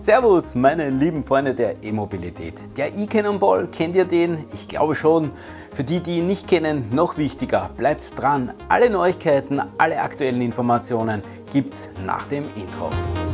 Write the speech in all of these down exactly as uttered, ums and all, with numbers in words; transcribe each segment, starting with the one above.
Servus, meine lieben Freunde der E-Mobilität. Der eCannonball, kennt ihr den? Ich glaube schon. Für die, die ihn nicht kennen, noch wichtiger, bleibt dran. Alle Neuigkeiten, alle aktuellen Informationen gibt's nach dem Intro.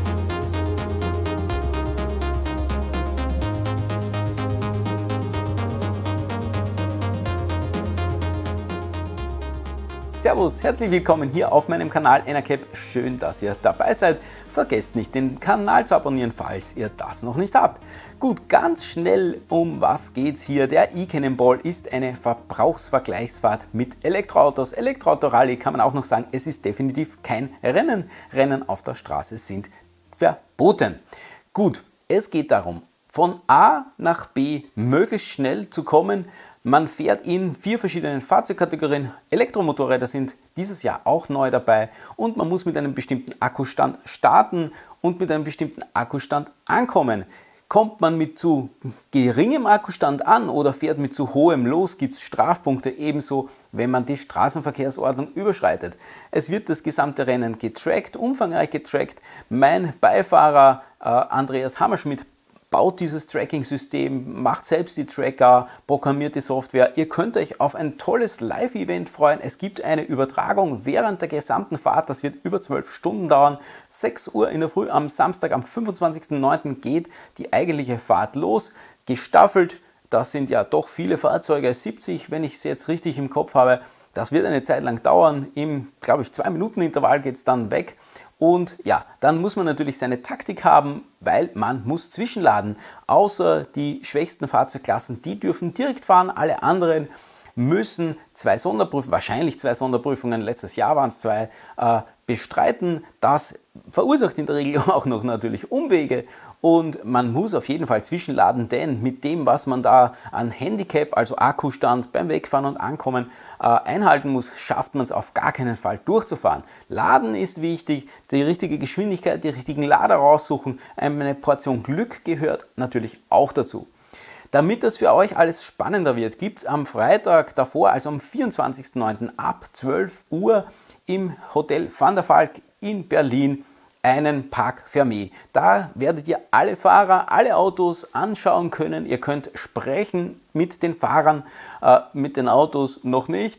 Servus, herzlich willkommen hier auf meinem Kanal Enercap. Schön, dass ihr dabei seid. Vergesst nicht, den Kanal zu abonnieren, falls ihr das noch nicht habt. Gut, ganz schnell, um was geht's hier? Der eCannonball ist eine Verbrauchsvergleichsfahrt mit Elektroautos. Elektroauto-Rallye kann man auch noch sagen, es ist definitiv kein Rennen. Rennen auf der Straße sind verboten. Gut, es geht darum, von A nach B möglichst schnell zu kommen. Man fährt in vier verschiedenen Fahrzeugkategorien. Elektromotorräder sind dieses Jahr auch neu dabei und man muss mit einem bestimmten Akkustand starten und mit einem bestimmten Akkustand ankommen. Kommt man mit zu geringem Akkustand an oder fährt mit zu hohem los, gibt es Strafpunkte, ebenso wenn man die Straßenverkehrsordnung überschreitet. Es wird das gesamte Rennen getrackt, umfangreich getrackt. Mein Beifahrer äh, Andreas Hammerschmidt baut dieses Tracking-System, macht selbst die Tracker, programmiert die Software. Ihr könnt euch auf ein tolles Live-Event freuen. Es gibt eine Übertragung während der gesamten Fahrt. Das wird über zwölf Stunden dauern. sechs Uhr in der Früh am Samstag, am fünfundzwanzigsten neunten geht die eigentliche Fahrt los. Gestaffelt, das sind ja doch viele Fahrzeuge, siebzig, wenn ich es jetzt richtig im Kopf habe. Das wird eine Zeit lang dauern. Im, glaube ich, zwei Minuten Intervall geht es dann weg. Und ja, dann muss man natürlich seine Taktik haben, weil man muss zwischenladen. Außer die schwächsten Fahrzeugklassen, die dürfen direkt fahren. Alle anderen müssen zwei Sonderprüfungen, wahrscheinlich zwei Sonderprüfungen, letztes Jahr waren es zwei, äh, bestreiten. Das verursacht in der Regel auch noch natürlich Umwege und man muss auf jeden Fall zwischenladen, denn mit dem, was man da an Handicap, also Akkustand beim Wegfahren und Ankommen äh, einhalten muss, schafft man es auf gar keinen Fall durchzufahren. Laden ist wichtig, die richtige Geschwindigkeit, die richtigen Lader raussuchen, eine Portion Glück gehört natürlich auch dazu. Damit das für euch alles spannender wird, gibt es am Freitag davor, also am vierundzwanzigsten neunten ab zwölf Uhr im Hotel Van der Valk in Berlin einen Parc Fermé. Da werdet ihr alle Fahrer, alle Autos anschauen können. Ihr könnt sprechen mit den Fahrern, äh, mit den Autos noch nicht,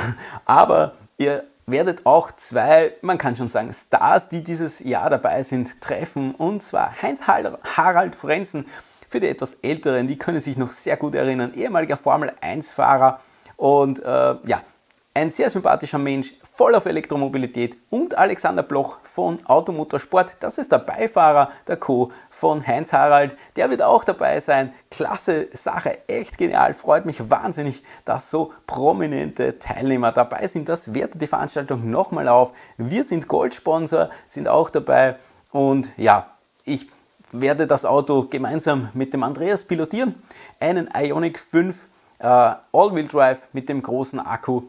aber ihr werdet auch zwei, man kann schon sagen, Stars, die dieses Jahr dabei sind, treffen, und zwar Heinz-Harald Frentzen. Für die etwas Älteren, die können sich noch sehr gut erinnern, ehemaliger Formel eins Fahrer und äh, ja, ein sehr sympathischer Mensch, voll auf Elektromobilität, und Alexander Bloch von Automotorsport, das ist der Beifahrer, der Co. von Heinz-Harald, der wird auch dabei sein. Klasse Sache, echt genial, freut mich wahnsinnig, dass so prominente Teilnehmer dabei sind. Das wertet die Veranstaltung nochmal auf. Wir sind Goldsponsor, sind auch dabei, und ja, ich werde das Auto gemeinsam mit dem Andreas pilotieren. Einen Ioniq fünf äh, All-Wheel Drive mit dem großen Akku.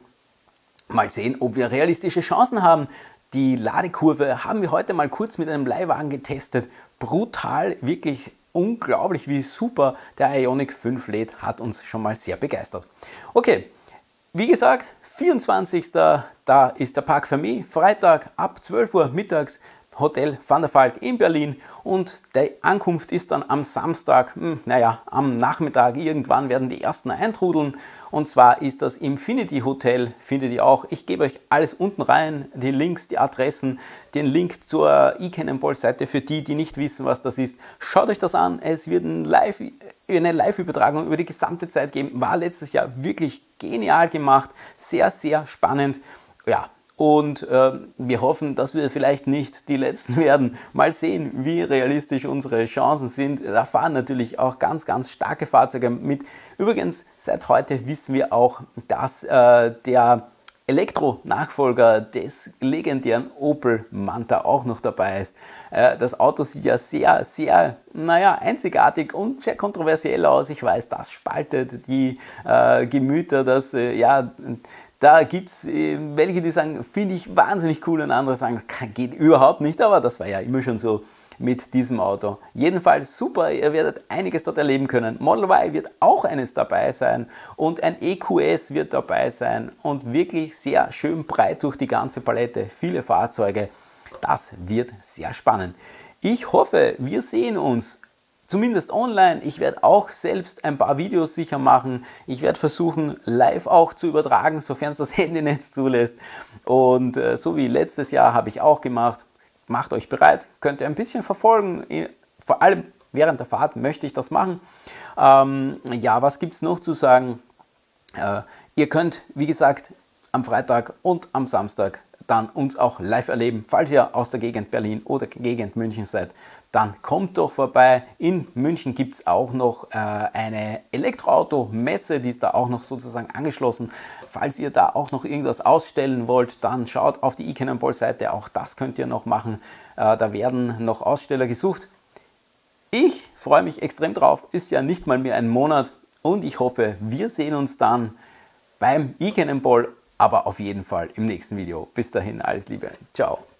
Mal sehen, ob wir realistische Chancen haben. Die Ladekurve haben wir heute mal kurz mit einem Leihwagen getestet. Brutal, wirklich unglaublich, wie super der Ioniq fünf lädt, hat uns schon mal sehr begeistert. Okay, wie gesagt, vierundzwanzigsten da ist der Parc Fermé, Freitag ab zwölf Uhr mittags. Hotel Van der Valk in Berlin, und die Ankunft ist dann am Samstag, hm, naja, am Nachmittag irgendwann werden die ersten eintrudeln, und zwar ist das Infinity Hotel, findet ihr auch. Ich gebe euch alles unten rein, die Links, die Adressen, den Link zur eCannonball Seite für die, die nicht wissen, was das ist. Schaut euch das an, es wird ein Live, eine Live-Übertragung über die gesamte Zeit geben, war letztes Jahr wirklich genial gemacht, sehr, sehr spannend, ja. Und äh, wir hoffen, dass wir vielleicht nicht die Letzten werden. Mal sehen, wie realistisch unsere Chancen sind. Da fahren natürlich auch ganz, ganz starke Fahrzeuge mit. Übrigens, seit heute wissen wir auch, dass äh, der Elektro-Nachfolger des legendären Opel Manta auch noch dabei ist. Äh, das Auto sieht ja sehr, sehr, naja, einzigartig und sehr kontroversiell aus. Ich weiß, das spaltet die äh, Gemüter, das, äh, ja... Da gibt es äh, welche, die sagen, finde ich wahnsinnig cool, und andere sagen, geht überhaupt nicht, aber das war ja immer schon so mit diesem Auto. Jedenfalls super, ihr werdet einiges dort erleben können. Model Y wird auch eines dabei sein und ein E Q S wird dabei sein und wirklich sehr schön breit durch die ganze Palette, viele Fahrzeuge. Das wird sehr spannend. Ich hoffe, wir sehen uns zumindest online. Ich werde auch selbst ein paar Videos sicher machen. Ich werde versuchen, live auch zu übertragen, sofern es das Handynetz zulässt. Und äh, so wie letztes Jahr habe ich auch gemacht. Macht euch bereit, könnt ihr ein bisschen verfolgen. Vor allem während der Fahrt möchte ich das machen. Ähm, ja, was gibt es noch zu sagen? Äh, ihr könnt, wie gesagt, am Freitag und am Samstag dann uns auch live erleben. Falls ihr aus der Gegend Berlin oder Gegend München seid, dann kommt doch vorbei. In München gibt es auch noch äh, eine Elektroauto-Messe, die ist da auch noch sozusagen angeschlossen. Falls ihr da auch noch irgendwas ausstellen wollt, dann schaut auf die iCannonball-Seite, auch das könnt ihr noch machen. Äh, da werden noch Aussteller gesucht. Ich freue mich extrem drauf, ist ja nicht mal mehr ein Monat und ich hoffe, wir sehen uns dann beim iCannonball, aber auf jeden Fall im nächsten Video. Bis dahin, alles Liebe. Ciao.